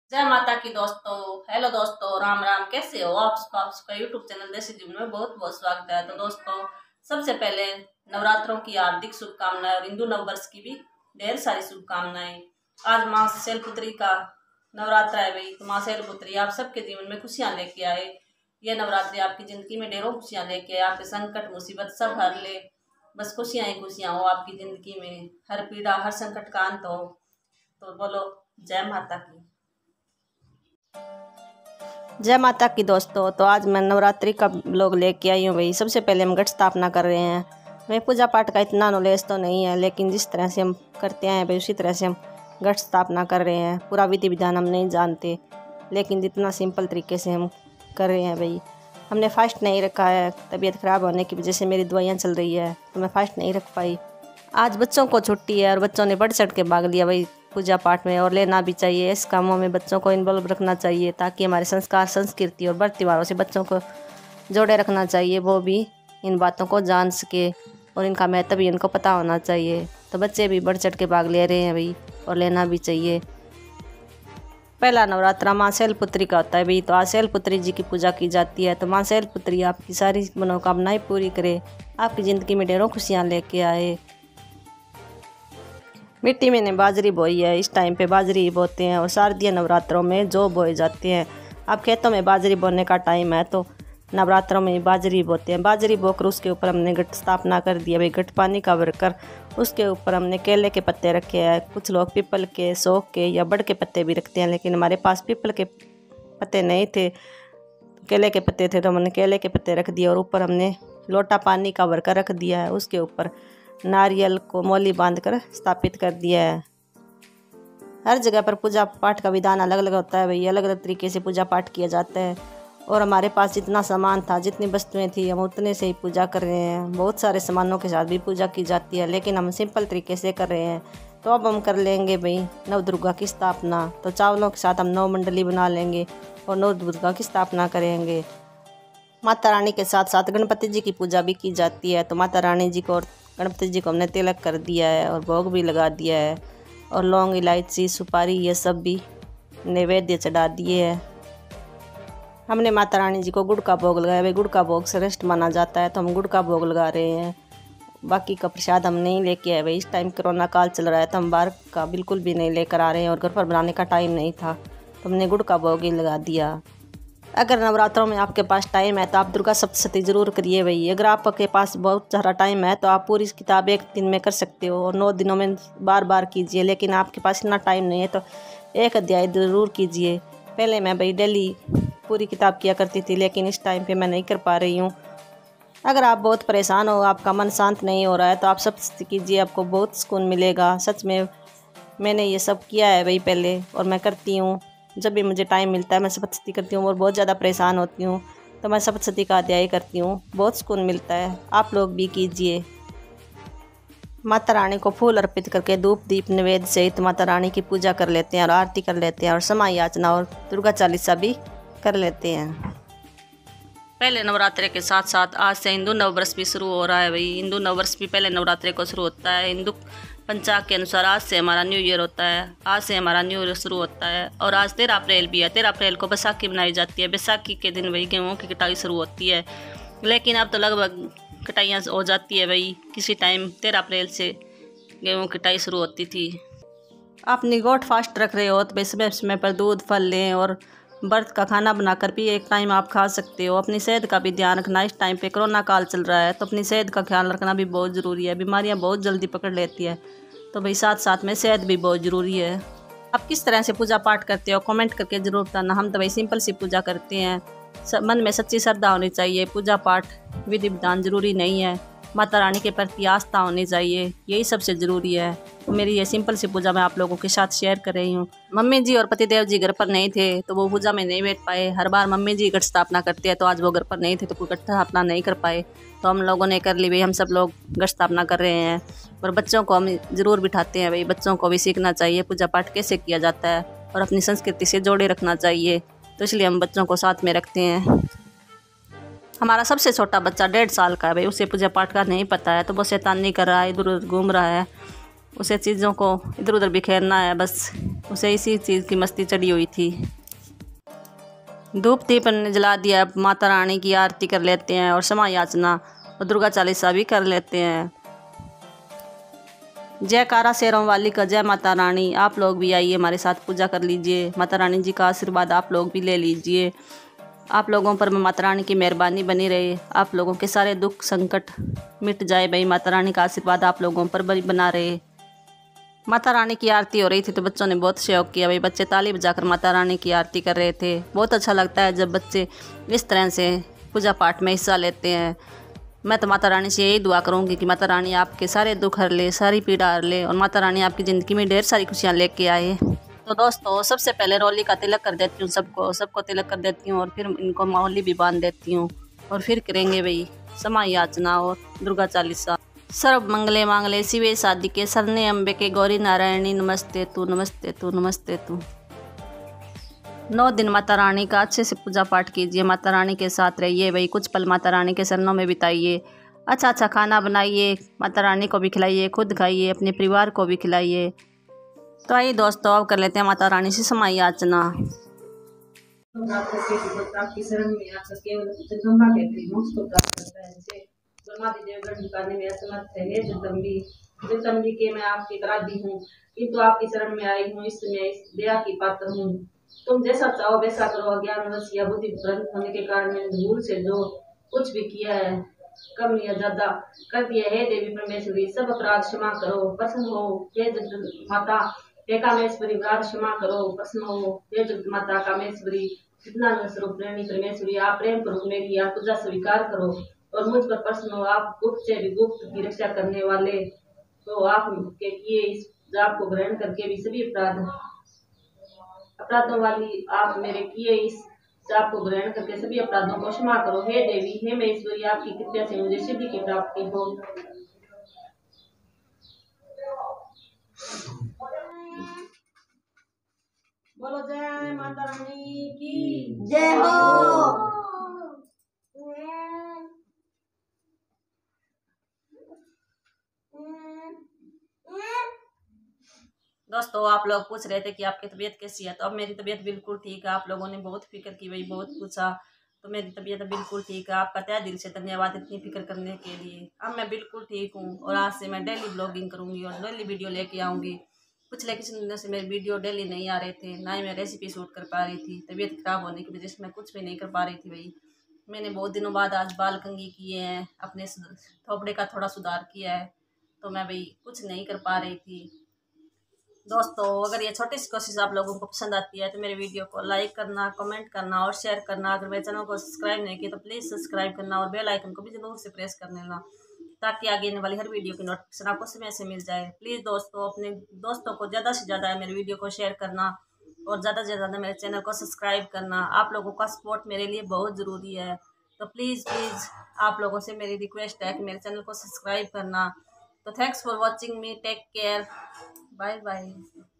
जय माता की दोस्तों। हेलो दोस्तों, राम राम। कैसे हो आपका यूट्यूब चैनल देसी जीवन में बहुत बहुत स्वागत है। तो दोस्तों, सबसे पहले नवरात्रों की हार्दिक शुभकामनाएं और हिंदू नववर्ष की भी ढेर सारी शुभकामनाएं। आज माँ शैलपुत्री का नवरात्र है भाई। तो माँ शैलपुत्री आप सबके जीवन में खुशियां लेके आए। ये नवरात्रि आपकी जिंदगी में ढेरों खुशियां लेके आए, आपके संकट मुसीबत सब हर ले। बस खुशियां ही खुशियां हो आपकी जिंदगी में, हर पीड़ा हर संकट का अंत हो। तो बोलो जय माता की। जय माता की दोस्तों। तो आज मैं नवरात्रि का ब्लॉग लेके आई हूँ भाई। सबसे पहले हम घट स्थापना कर रहे हैं। हमें पूजा पाठ का इतना नॉलेज तो नहीं है, लेकिन जिस तरह से हम करते हैं भाई उसी तरह से हम घट स्थापना कर रहे हैं। पूरा विधि विधान हम नहीं जानते, लेकिन जितना सिंपल तरीके से हम कर रहे हैं भाई। हमने फास्ट नहीं रखा है, तबीयत ख़राब होने की वजह से मेरी दवाइयाँ चल रही है, तो मैं फास्ट नहीं रख पाई। आज बच्चों को छुट्टी है और बच्चों ने बढ़ चढ़ के भाग लिया भाई पूजा पाठ में, और लेना भी चाहिए। इस कामों में बच्चों को इन्वॉल्व रखना चाहिए, ताकि हमारे संस्कार संस्कृति और व्रत त्योहारों से बच्चों को जोड़े रखना चाहिए। वो भी इन बातों को जान सके और इनका महत्व भी इनको पता होना चाहिए। तो बच्चे भी बढ़ चढ़ के भाग ले रहे हैं भाई, और लेना भी चाहिए। पहला नवरात्रा माँ शैलपुत्री का होता है भाई। तो आज शैलपुत्री जी की पूजा की जाती है। तो माँ शैलपुत्री आपकी सारी मनोकामनाएं पूरी करे, आपकी ज़िंदगी में ढेरों खुशियाँ लेके आए। मिट्टी में ने बाजरी बोई है। इस टाइम पे बाजरी बोते हैं, और शारदीय नवरात्रों में जौ बोए जाते हैं। अब खेतों में बाजरी बोने का टाइम है, तो नवरात्रों में बाजरी बोते हैं। बाजरी बोकर उसके ऊपर हमने घट स्थापना कर दिया भाई। घट पानी का भरकर उसके ऊपर हमने केले के पत्ते रखे हैं। कुछ लोग पीपल के, शोक के या बड़ के पत्ते भी रखते हैं, लेकिन हमारे पास पीपल के पत्ते नहीं थे, केले के पत्ते थे, तो हमने केले के पत्ते रख दिए। और ऊपर हमने लोटा पानी का भरकर रख दिया है। उसके ऊपर नारियल को मोली बांधकर स्थापित कर दिया है। हर जगह पर पूजा पाठ का विधान अलग अलग होता है भाई। अलग अलग तरीके से पूजा पाठ किया जाता है, और हमारे पास जितना सामान था, जितनी वस्तुएं थी, हम उतने से ही पूजा कर रहे हैं। बहुत सारे सामानों के साथ भी पूजा की जाती है, लेकिन हम सिंपल तरीके से कर रहे हैं। तो अब हम कर लेंगे भाई नव दुर्गा की स्थापना। तो चावलों के साथ हम 9 मंडली बना लेंगे और नव दुर्गा की स्थापना करेंगे। माता रानी के साथ साथ गणपति जी की पूजा भी की जाती है। तो माता रानी जी को और गणपति जी को हमने तिलक कर दिया है, और भोग भी लगा दिया है, और लौंग इलायची सुपारी ये सब भी नैवेद्य चढ़ा दिए है। हमने माता रानी जी को गुड़ का भोग लगाया भाई। गुड़ का भोग श्रेष्ठ माना जाता है, तो हम गुड़ का भोग लगा रहे हैं। बाकी का प्रसाद हम नहीं लेके आए भाई। इस टाइम कोरोना काल चल रहा है, तो हम बाहर का बिल्कुल भी नहीं लेकर आ रहे हैं, और घर पर बनाने का टाइम नहीं था, तो हमने गुड़ का भोग ही लगा दिया। अगर नवरात्रों में आपके पास टाइम है तो आप दुर्गा सप्तशती ज़रूर करिए भाई। अगर आपके पास बहुत सारा टाइम है तो आप पूरी किताब एक दिन में कर सकते हो, और 9 दिनों में बार बार कीजिए। लेकिन आपके पास इतना टाइम नहीं है तो एक अध्याय ज़रूर कीजिए। पहले मैं भाई डेली पूरी किताब किया करती थी, लेकिन इस टाइम पे मैं नहीं कर पा रही हूँ। अगर आप बहुत परेशान हो, आपका मन शांत नहीं हो रहा है, तो आप सप्तशती कीजिए, आपको बहुत सुकून मिलेगा। सच में मैंने ये सब किया है भाई पहले, और मैं करती हूँ। जब भी मुझे टाइम मिलता है मैं सप्तशती करती हूँ, और बहुत ज़्यादा परेशान होती हूँ तो मैं सप्तशती का अध्याय करती हूँ। बहुत सुकून मिलता है, आप लोग भी कीजिए। माता रानी को फूल अर्पित करके धूप दीप निवेद्य सहित माता रानी की पूजा कर लेते हैं, और आरती कर लेते हैं, और समाई याचना और दुर्गा चालीसा भी कर लेते हैं। पहले नवरात्रे के साथ साथ आज से हिंदू नववर्ष भी शुरू हो रहा है भाई। हिंदू नववर्ष भी पहले नवरात्रे को शुरू होता है। हिंदू पंचांग के अनुसार आज से हमारा न्यू ईयर होता है। आज से हमारा न्यू ईयर शुरू होता है, और आज 13 अप्रैल भी है। 13 अप्रैल को बैसाखी मनाई जाती है। बैसाखी के दिन भाई गेहूँ की कटाई शुरू होती है, लेकिन अब तो लगभग कटाइयाँ हो जाती है भाई। किसी टाइम 13 अप्रैल से गेहूँ की कटाई शुरू होती थी। आप निगोट फास्ट रख रहे हो तो समय समय पर दूध फल लें, और व्रत का खाना बनाकर भी एक टाइम आप खा सकते हो। अपनी सेहत का भी ध्यान रखना। इस टाइम पे कोरोना काल चल रहा है, तो अपनी सेहत का ख्याल रखना भी बहुत ज़रूरी है। बीमारियां बहुत जल्दी पकड़ लेती है, तो भाई साथ साथ में सेहत भी बहुत ज़रूरी है। आप किस तरह से पूजा पाठ करते हो कमेंट करके ज़रूर बताना। हम तो भाई सिंपल सी पूजा करते हैं। मन में सच्ची श्रद्धा होनी चाहिए। पूजा पाठ विधि विधान ज़रूरी नहीं है, माता रानी के प्रति आस्था होनी चाहिए, यही सबसे ज़रूरी है। तो मेरी ये सिंपल सी पूजा मैं आप लोगों के साथ शेयर कर रही हूँ। मम्मी जी और पतिदेव जी घर पर नहीं थे, तो वो पूजा में नहीं बैठ पाए। हर बार मम्मी जी घट स्थापना करते हैं, तो आज वो घर पर नहीं थे, तो कोई घट स्थापना नहीं कर पाए, तो हम लोगों ने कर ली भाई। हम सब लोग घट स्थापना कर रहे हैं, और बच्चों को हम ज़रूर बिठाते हैं भाई। बच्चों को भी सीखना चाहिए पूजा पाठ कैसे किया जाता है, और अपनी संस्कृति से जोड़े रखना चाहिए, तो इसलिए हम बच्चों को साथ में रखते हैं। हमारा सबसे छोटा बच्चा 1.5 साल का है भाई। उसे पूजा पाठ का नहीं पता है, तो वो शैतानी कर रहा है, इधर उधर घूम रहा है। उसे चीज़ों को इधर उधर बिखेरना है, बस उसे इसी चीज़ की मस्ती चढ़ी हुई थी। धूप दीप जला दिया, अब माता रानी की आरती कर लेते हैं और क्षमा याचना और दुर्गा चालीसा भी कर लेते हैं। जयकारा शेरों वाली का जय माता रानी। आप लोग भी आइए हमारे साथ पूजा कर लीजिए, माता रानी जी का आशीर्वाद आप लोग भी ले लीजिए। आप लोगों पर माता रानी की मेहरबानी बनी रहे, आप लोगों के सारे दुख संकट मिट जाए भाई, माता रानी का आशीर्वाद आप लोगों पर बना रहे। माता रानी की आरती हो रही थी तो बच्चों ने बहुत सहयोग किया भाई, बच्चे ताली बजाकर माता रानी की आरती कर रहे थे। बहुत अच्छा लगता है जब बच्चे इस तरह से पूजा पाठ में हिस्सा लेते हैं। मैं तो माता रानी से यही दुआ करूँगी कि माता रानी आपके सारे दुख हर ले, सारी पीड़ा हर ले और माता रानी आपकी ज़िंदगी में ढेर सारी खुशियाँ लेके आए। तो दोस्तों सबसे पहले रोली का तिलक कर देती हूँ, सबको तिलक कर देती हूँ और फिर इनको मौली भी बांध देती हूँ और फिर करेंगे भाई क्षमा याचना और दुर्गा चालीसा। सर्व मंगले मांगले शिवे साधिके शरण्ये अम्बिके गौरी नारायणी नमस्ते तू नमस्ते तू नमस्ते तू। 9 दिन माता रानी का अच्छे से पूजा पाठ कीजिए, माता रानी के साथ रहिए भाई, कुछ पल माता रानी के शरणों में बिताइए। अच्छा अच्छा खाना बनाइए, माता रानी को भी खिलाइए, खुद खाइए, अपने परिवार को भी खिलाइए। तो आइए दोस्तों अब कर लेते हैं माता रानी से क्षमा याचना। आपकी शरण में आकर केवल जगदम्बा कहते हैं मोक्ष को प्राप्त करता है, जिसे ब्रह्मादि देवगण झुकाने में असमर्थ है। हे जगदम्बी के मैं आपकी अपराधी हूँ, किंतु आपकी शरण में आई हूँ, इसमें इस दया की पात्र हूँ। तुम जैसा चाहो वैसा करो। अज्ञानवश या बुद्धि भ्रष्ट होने के कारण मैंने भूल से जो कुछ भी किया है, कम या ज्यादा कर दिया, हे देवी परमेश्वरी सब अपराध क्षमा करो, प्रसन्न हो। हे जगत माता हे कामेश्वरी अपराध क्षमा करो, प्रसन्न हो। हे जगत माता कामेश्वरी चित्तानंद स्वरूप प्रेमी परमेश्वरी आप प्रेम करो, मेरी आप पूजा स्वीकार करो और मुझ पर प्रसन्न हो। आप गुप्त से भी गुप्त की रक्षा करने वाले, तो आप के किए इस जाप को ग्रहण करके भी सभी अपराधों वाली आप मेरे किए इस जाप को ग्रहण करके सभी अपराधों को क्षमा करो। हे देवी हे महेश्वरी आपकी कृपा से मुझे सिद्धि की प्राप्ति हो। बोलो जय माता रानी की जय हो। दोस्तों आप लोग पूछ रहे थे कि आपकी तबीयत कैसी है, तो अब मेरी तबीयत बिल्कुल ठीक है। आप लोगों ने बहुत फिक्र की भाई, बहुत पूछा, तो मेरी तबीयत बिल्कुल ठीक है। आपका तहे दिल से धन्यवाद इतनी फिक्र करने के लिए। अब मैं बिल्कुल ठीक हूँ और आज से मैं डेली ब्लॉगिंग करूँगी और डेली वीडियो लेके आऊँगी। पिछले कुछ दिनों से मेरे वीडियो डेली नहीं आ रहे थे, ना ही मैं रेसिपी शूट कर पा रही थी। तबीयत खराब होने की वजह से मैं कुछ भी नहीं कर पा रही थी भाई। मैंने बहुत दिनों बाद आज बाल कंघी किए हैं, अपने थोपड़े का थोड़ा सुधार किया है, तो मैं भाई कुछ नहीं कर पा रही थी। दोस्तों अगर ये छोटी सी कोशिश आप लोगों को पसंद आती है तो मेरे वीडियो को लाइक करना, कमेंट करना और शेयर करना। अगर मेरे चैनल को सब्सक्राइब नहीं किया तो प्लीज़ सब्सक्राइब करना और बेल आइकन को भी जरूर से प्रेस कर लेना, ताकि आगे आने वाली हर वीडियो की नोटिफिकेशन आपको समय से मिल जाए। प्लीज़ दोस्तों अपने दोस्तों को ज़्यादा से ज़्यादा मेरे वीडियो को शेयर करना और ज़्यादा से ज़्यादा मेरे चैनल को सब्सक्राइब करना। आप लोगों का सपोर्ट मेरे लिए बहुत ज़रूरी है, तो प्लीज़ आप लोगों से मेरी रिक्वेस्ट है कि मेरे चैनल को सब्सक्राइब करना। तो thanks for watching me, take care, bye bye.